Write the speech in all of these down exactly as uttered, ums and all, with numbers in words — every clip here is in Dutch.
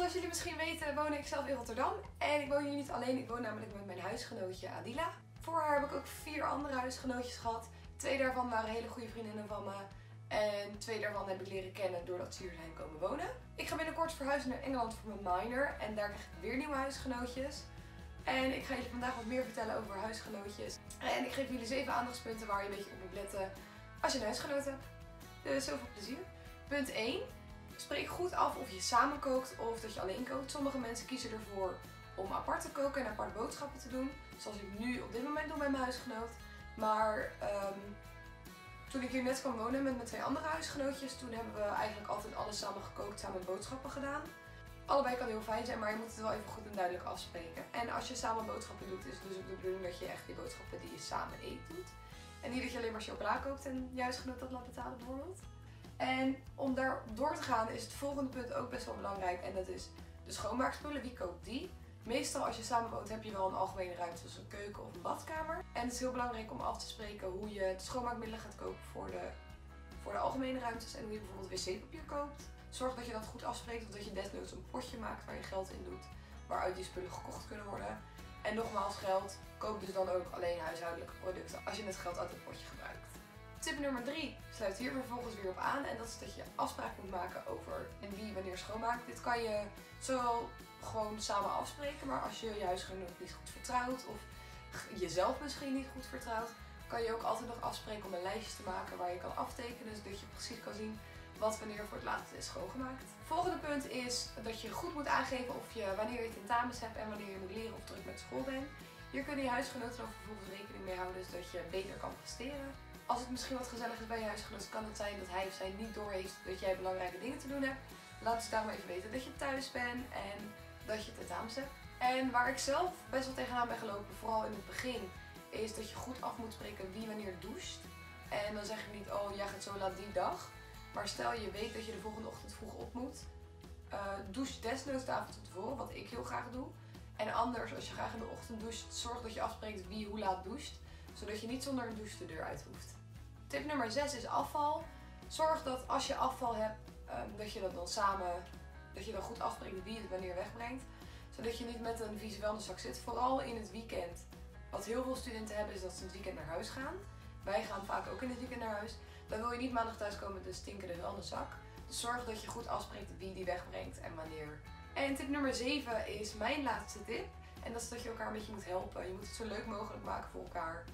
Zoals jullie misschien weten woon ik zelf in Rotterdam. En ik woon hier niet alleen, ik woon namelijk met mijn huisgenootje Adila. Voor haar heb ik ook vier andere huisgenootjes gehad. Twee daarvan waren hele goede vriendinnen van me. En twee daarvan heb ik leren kennen doordat ze hier zijn komen wonen. Ik ga binnenkort verhuizen naar Engeland voor mijn minor. En daar krijg ik weer nieuwe huisgenootjes. En ik ga jullie vandaag wat meer vertellen over huisgenootjes. En ik geef jullie zeven aandachtspunten waar je een beetje op moet letten als je een huisgenoot hebt. Dus heel veel plezier. Punt één. Spreek goed af of je samen kookt of dat je alleen kookt. Sommige mensen kiezen ervoor om apart te koken en apart boodschappen te doen. Zoals ik nu op dit moment doe met mijn huisgenoot. Maar um, toen ik hier net kwam wonen met mijn twee andere huisgenootjes, toen hebben we eigenlijk altijd alles samen gekookt, samen boodschappen gedaan. Allebei kan heel fijn zijn, maar je moet het wel even goed en duidelijk afspreken. En als je samen boodschappen doet, is het dus ook de bedoeling dat je echt die boodschappen die je samen eet doet. En niet dat je alleen maar chocola kookt en je huisgenoot dat laat betalen bijvoorbeeld. En om daar door te gaan is het volgende punt ook best wel belangrijk en dat is de schoonmaakspullen. Wie koopt die? Meestal als je samen woont heb je wel een algemene ruimte zoals een keuken of een badkamer. En het is heel belangrijk om af te spreken hoe je de schoonmaakmiddelen gaat kopen voor de, voor de algemene ruimtes en hoe je bijvoorbeeld wc-papier koopt. Zorg dat je dat goed afspreekt of dat je desnoods een potje maakt waar je geld in doet, waaruit die spullen gekocht kunnen worden. En nogmaals geld, koop dus dan ook alleen huishoudelijke producten als je het geld uit het potje gebruikt. Tip nummer drie sluit hier vervolgens weer op aan en dat is dat je afspraak moet maken over wie wanneer schoonmaakt. Dit kan je zowel gewoon samen afspreken, maar als je je huisgenoot niet goed vertrouwt of jezelf misschien niet goed vertrouwt, kan je ook altijd nog afspreken om een lijstje te maken waar je kan aftekenen, zodat je precies kan zien wat wanneer voor het laatst is schoongemaakt. Volgende punt is dat je goed moet aangeven of je wanneer je tentamens hebt en wanneer je moet leren of druk met school bent. Hier kunnen je huisgenoten dan vervolgens rekening mee houden zodat je beter kan presteren. Als het misschien wat gezellig is bij je huisgenoot, kan het zijn dat hij of zij niet doorheeft dat jij belangrijke dingen te doen hebt. Laat ze daarom even weten dat je thuis bent en dat je tentamens hebt. En waar ik zelf best wel tegenaan ben gelopen, vooral in het begin, is dat je goed af moet spreken wie wanneer doucht. En dan zeg je niet, oh jij gaat zo laat die dag. Maar stel je weet dat je de volgende ochtend vroeg op moet. Uh, douche desnoods de avond van tevoren, wat ik heel graag doe. En anders, als je graag in de ochtend doucht, zorg dat je afspreekt wie hoe laat doucht. Zodat je niet zonder een douche de deur uit hoeft. Tip nummer zes is afval. Zorg dat als je afval hebt, um, dat je dat dan samen, dat je dan goed afspreekt wie het wanneer wegbrengt. Zodat je niet met een vieze vuilniszak zit. Vooral in het weekend. Wat heel veel studenten hebben is dat ze in het weekend naar huis gaan. Wij gaan vaak ook in het weekend naar huis. Dan wil je niet maandag thuiskomen met een stinkende vuilniszak. Dus zorg dat je goed afspreekt wie die wegbrengt en wanneer. En tip nummer zeven is mijn laatste tip. En dat is dat je elkaar een beetje moet helpen. Je moet het zo leuk mogelijk maken voor elkaar.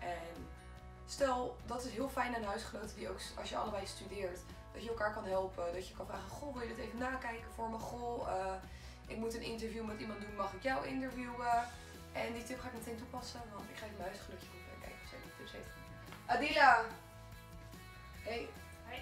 En stel, dat is heel fijn aan huisgenoten die ook als je allebei studeert, dat je elkaar kan helpen. Dat je kan vragen, goh, wil je dit even nakijken voor me? Goh, uh, ik moet een interview met iemand doen, mag ik jou interviewen? En die tip ga ik meteen toepassen, want ik ga even mijn huisgenootje roepen en kijken of zij die tips heeft. Adila! Hey. Hoi.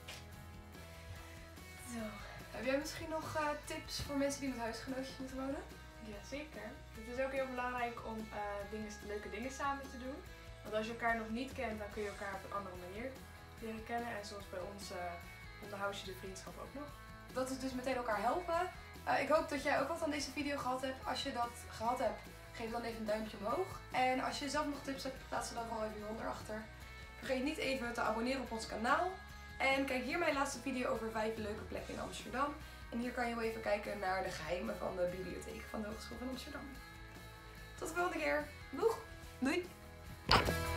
Zo. Heb jij misschien nog uh, tips voor mensen die met huisgenootjes moeten wonen? Jazeker. Het is ook heel belangrijk om uh, dingen, leuke dingen samen te doen. Want als je elkaar nog niet kent, dan kun je elkaar op een andere manier leren kennen. En zoals bij ons uh, onderhoud je de vriendschap ook nog. Dat is dus meteen elkaar helpen. Uh, ik hoop dat jij ook wat aan deze video gehad hebt. Als je dat gehad hebt, geef dan even een duimpje omhoog. En als je zelf nog tips hebt, plaats ze dan vooral even hieronder achter. Vergeet niet even te abonneren op ons kanaal. En kijk hier mijn laatste video over vijf leuke plekken in Amsterdam. En hier kan je wel even kijken naar de geheimen van de bibliotheek van de Hogeschool van Amsterdam. Tot de volgende keer. Doeg! Doei!